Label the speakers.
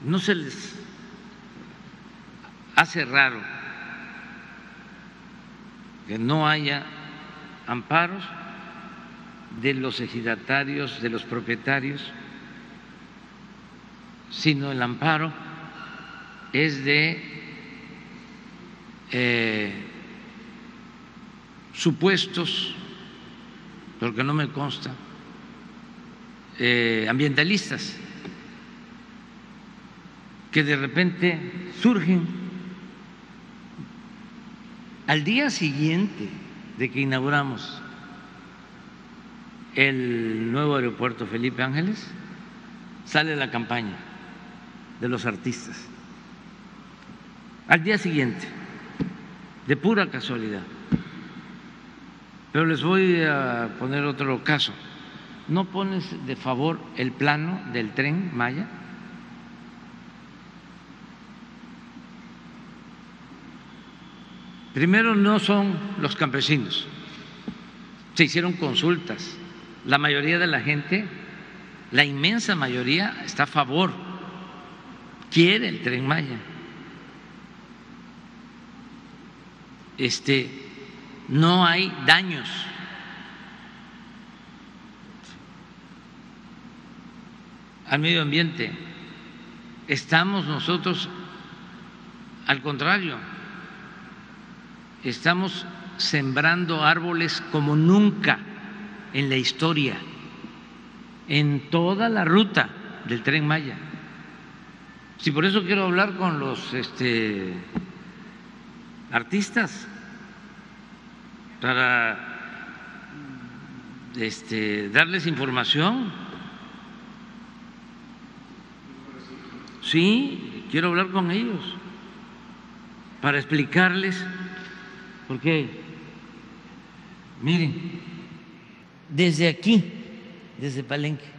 Speaker 1: ¿no se les hace raro que no haya amparos de los ejidatarios, de los propietarios, sino el amparo es de supuestos, porque no me consta, ambientalistas, que de repente surgen al día siguiente de que inauguramos el nuevo aeropuerto Felipe Ángeles, sale la campaña de los artistas. Al día siguiente, de pura casualidad. Pero les voy a poner otro caso. ¿No pones de favor el plano del Tren Maya? Primero, no son los campesinos. Se hicieron consultas. La mayoría de la gente, la inmensa mayoría, está a favor, quiere el Tren Maya. No hay daños. Al medio ambiente. Estamos nosotros, al contrario, estamos sembrando árboles como nunca en la historia, en toda la ruta del Tren Maya. Sí, por eso quiero hablar con los artistas para darles información. Sí, quiero hablar con ellos para explicarles, porque miren, desde aquí, desde Palenque,